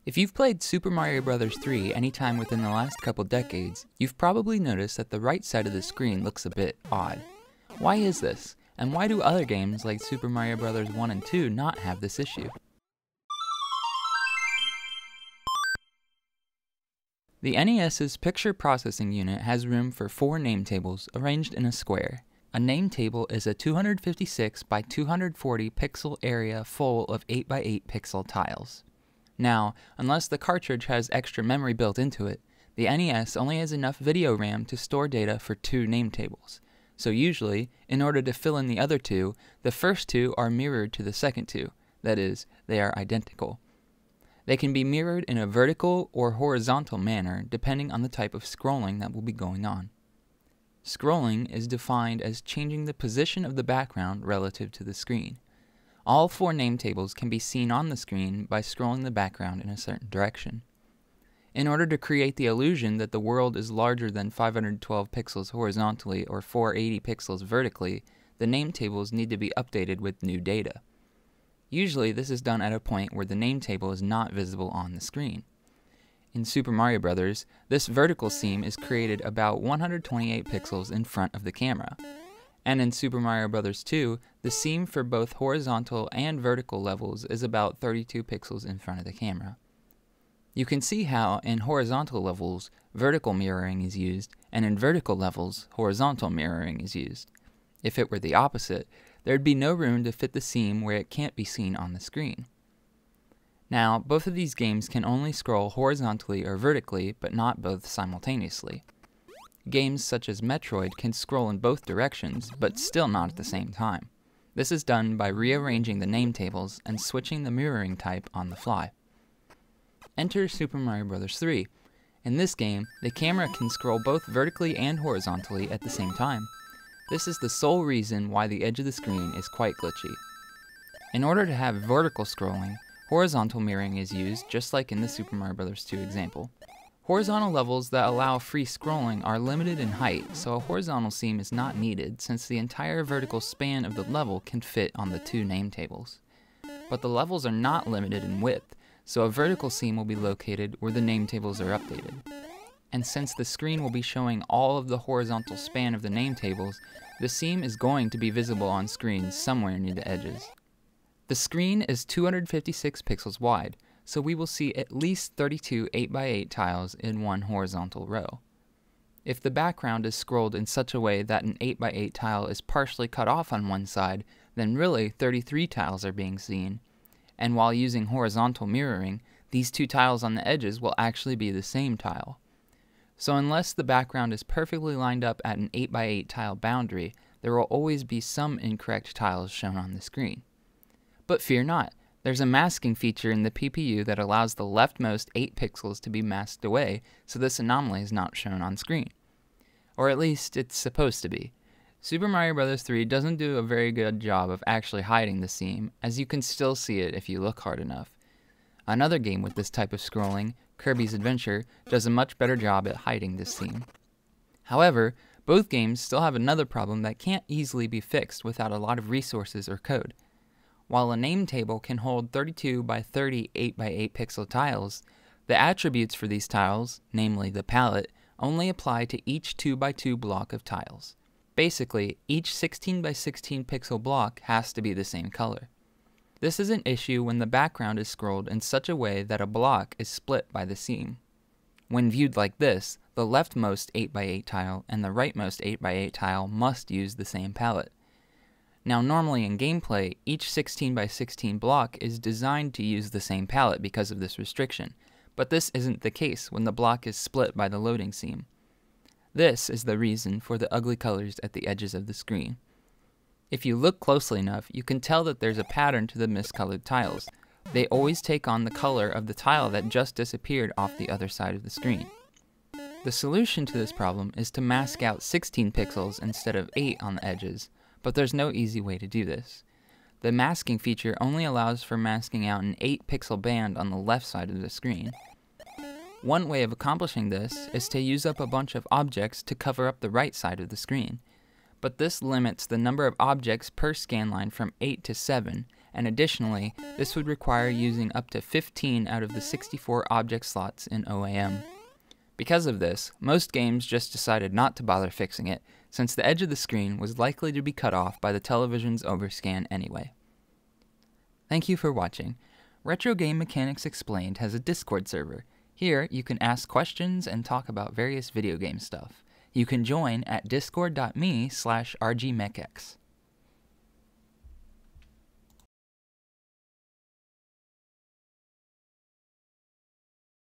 If you've played Super Mario Bros. 3 anytime within the last couple decades, you've probably noticed that the right side of the screen looks a bit odd. Why is this? And why do other games like Super Mario Bros. 1 and 2 not have this issue? The NES's picture processing unit has room for 4 name tables arranged in a square. A name table is a 256 by 240 pixel area full of 8 by 8 pixel tiles. Now, unless the cartridge has extra memory built into it, the NES only has enough video RAM to store data for 2 name tables. So usually, in order to fill in the other 2, the first 2 are mirrored to the second 2. That is, they are identical. They can be mirrored in a vertical or horizontal manner depending on the type of scrolling that will be going on. Scrolling is defined as changing the position of the background relative to the screen. All 4 name tables can be seen on the screen by scrolling the background in a certain direction. In order to create the illusion that the world is larger than 512 pixels horizontally or 480 pixels vertically, the name tables need to be updated with new data. Usually this is done at a point where the name table is not visible on the screen. In Super Mario Bros., this vertical seam is created about 128 pixels in front of the camera. And in Super Mario Bros. 2, the seam for both horizontal and vertical levels is about 32 pixels in front of the camera. You can see how, in horizontal levels, vertical mirroring is used, and in vertical levels, horizontal mirroring is used. If it were the opposite, there'd be no room to fit the seam where it can't be seen on the screen. Now, both of these games can only scroll horizontally or vertically, but not both simultaneously. Games such as Metroid can scroll in both directions, but still not at the same time. This is done by rearranging the name tables and switching the mirroring type on the fly. Enter Super Mario Bros. 3. In this game, the camera can scroll both vertically and horizontally at the same time. This is the sole reason why the edge of the screen is quite glitchy. In order to have vertical scrolling, horizontal mirroring is used just like in the Super Mario Bros. 2 example. Horizontal levels that allow free scrolling are limited in height, so a horizontal seam is not needed since the entire vertical span of the level can fit on the 2 name tables. But the levels are not limited in width, so a vertical seam will be located where the name tables are updated. And since the screen will be showing all of the horizontal span of the name tables, the seam is going to be visible on screen somewhere near the edges. The screen is 256 pixels wide, so we will see at least 32 8x8 tiles in one horizontal row. If the background is scrolled in such a way that an 8x8 tile is partially cut off on one side, then really 33 tiles are being seen. And while using horizontal mirroring, these 2 tiles on the edges will actually be the same tile. So unless the background is perfectly lined up at an 8x8 tile boundary, there will always be some incorrect tiles shown on the screen. But fear not, there's a masking feature in the PPU that allows the leftmost 8 pixels to be masked away, so this anomaly is not shown on screen. Or at least it's supposed to be. Super Mario Bros. 3 doesn't do a very good job of actually hiding the seam, as you can still see it if you look hard enough. Another game with this type of scrolling, Kirby's Adventure, does a much better job at hiding this seam. However, both games still have another problem that can't easily be fixed without a lot of resources or code. While a name table can hold 32 by 30 8x8 pixel tiles, the attributes for these tiles, namely the palette, only apply to each 2x2 block of tiles. Basically, each 16 by 16 pixel block has to be the same color. This is an issue when the background is scrolled in such a way that a block is split by the seam. When viewed like this, the leftmost 8x8 tile and the rightmost 8x8 tile must use the same palette. Now normally in gameplay, each 16 by 16 block is designed to use the same palette because of this restriction, but this isn't the case when the block is split by the loading seam. This is the reason for the ugly colors at the edges of the screen. If you look closely enough, you can tell that there's a pattern to the miscolored tiles. They always take on the color of the tile that just disappeared off the other side of the screen. The solution to this problem is to mask out 16 pixels instead of 8 on the edges, but there's no easy way to do this. The masking feature only allows for masking out an 8 pixel band on the left side of the screen. One way of accomplishing this is to use up a bunch of objects to cover up the right side of the screen. But this limits the number of objects per scanline from 8 to 7, and additionally, this would require using up to 15 out of the 64 object slots in OAM. Because of this, most games just decided not to bother fixing it, since the edge of the screen was likely to be cut off by the television's overscan anyway. Thank you for watching. Retro Game Mechanics Explained has a Discord server. Here, you can ask questions and talk about various video game stuff. You can join at discord.me/rgmechx.